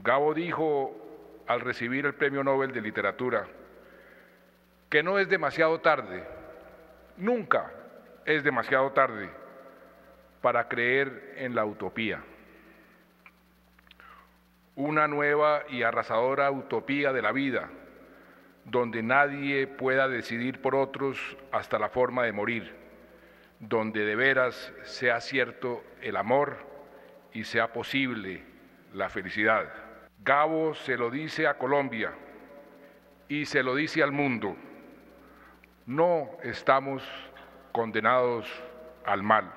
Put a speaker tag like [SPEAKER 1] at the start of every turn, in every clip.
[SPEAKER 1] Gabo dijo al recibir el Premio Nobel de Literatura que no es demasiado tarde, nunca es demasiado tarde para creer en la utopía. Una nueva y arrasadora utopía de la vida, donde nadie pueda decidir por otros hasta la forma de morir, donde de veras sea cierto el amor y sea posible la felicidad. Gabo se lo dice a Colombia y se lo dice al mundo: no estamos condenados al mal.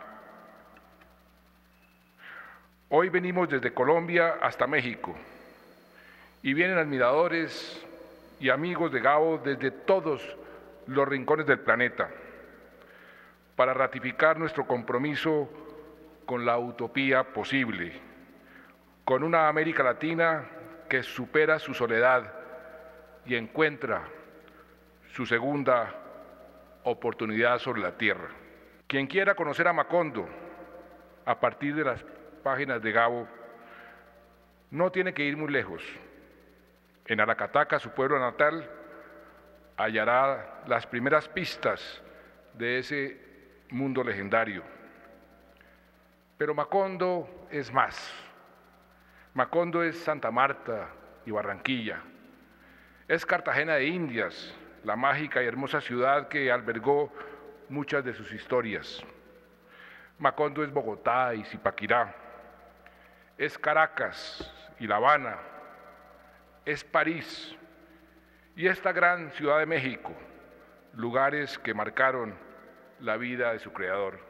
[SPEAKER 1] Hoy venimos desde Colombia hasta México y vienen admiradores y amigos de Gabo desde todos los rincones del planeta para ratificar nuestro compromiso con la utopía posible, con una América Latina que supera su soledad y encuentra su segunda oportunidad sobre la tierra. Quien quiera conocer a Macondo a partir de las páginas de Gabo no tiene que ir muy lejos. En Aracataca, su pueblo natal, hallará las primeras pistas de ese mundo legendario. Pero Macondo es más. Macondo es Santa Marta y Barranquilla. Es Cartagena de Indias, la mágica y hermosa ciudad que albergó muchas de sus historias. Macondo es Bogotá y Zipaquirá. Es Caracas y La Habana. Es París y esta gran Ciudad de México, lugares que marcaron la vida de su creador.